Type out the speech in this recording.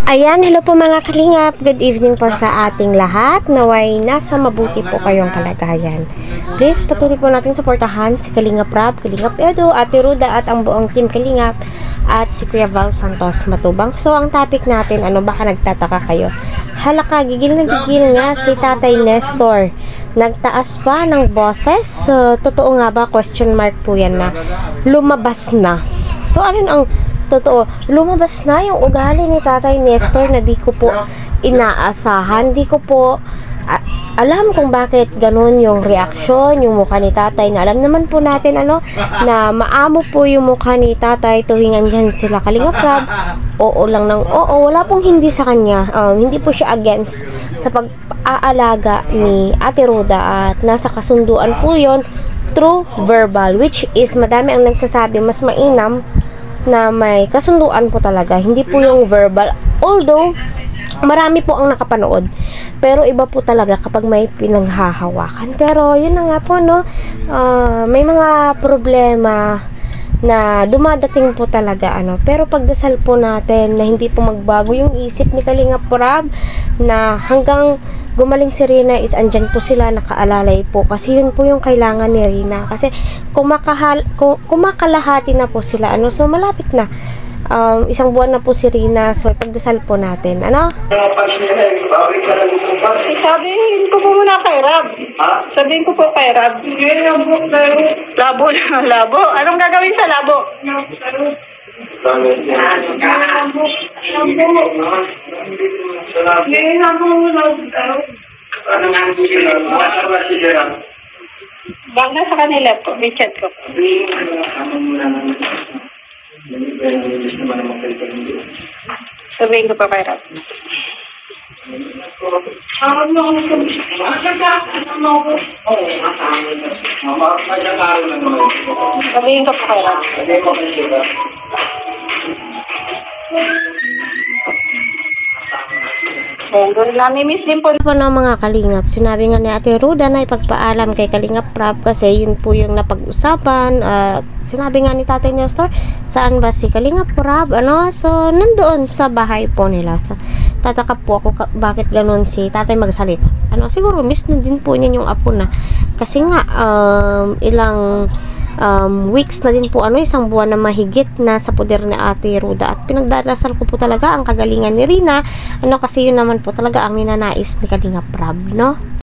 Ayan, hello po mga kalingap. Good evening po sa ating lahat. Naway nasa mabuti po kayong kalagayan. Please patuloy po natin suportahan si Kalingap Rab, Kalingap Edo, Ate Ruda at ang buong team Kalingap at si Kuya Val Santos Matubang. So ang topic natin, baka nagtataka kayo. Halaka, gigil na gigil nga si Tatay Nestor. Nagtaas pa ng boses. So, totoo nga ba? Question mark po yan na lumabas na. So ano ang totoo, lumabas na yung ugali ni Tatay Nestor na di ko po inaasahan, di ko po alam kung bakit ganun yung reaksyon, yung mukha ni Tatay, na alam naman po natin na maamo po yung mukha ni Tatay tuwing andyan sila Kalingap Rab, oo lang ng oo, wala pong hindi sa kanya, hindi po siya against sa pag-aalaga ni Ate Ruda at nasa kasunduan po yon through verbal, which is madami ang nagsasabi mas mainam na may kasunduan po talaga, hindi po yung verbal, although marami po ang nakapanood, pero iba po talaga kapag may pinaghahawakan. Pero yun na nga po, may mga problema na dumadating po talaga, pero pagdasal po natin na hindi po magbago yung isip ni Kalingap Rab, na hanggang gumaling si Rina is andyan po sila, nakaalalay po, kasi yun po yung kailangan ni Rina, kasi kumakalahati na po sila, so malapit na, isang buwan na po si Rina, so pagdasal po natin, Sabihin ko po muna kay Rab. Sabihin ko po kay Rab. Labo na labo. Anong gagawin sa labo? Bag na sa kanila po. May chat ko. Sabihin ko po kay Rab. Sabihin ko po kay Rab. Nami-miss din po ng mga Kalingap. Sinabi nga ni Ate Ruda na ipagpaalam kay Kalingap Rab kasi yun po yung napag-usapan. Sinabi nga ni Tatay Nestor, saan ba si Kalingap Rab? So, nandoon sa bahay po nila. So, tataka po ako bakit ganun si Tatay magsalita. Siguro miss na din po niya yung apo na. Kasi nga, ilang weeks na din po, isang buwan na mahigit na sa poder ni Ate Ruda, at pinagdarasal ko po talaga ang kagalingan ni Rina, kasi yun naman po talaga ang ninanais ni Kalingap Rab,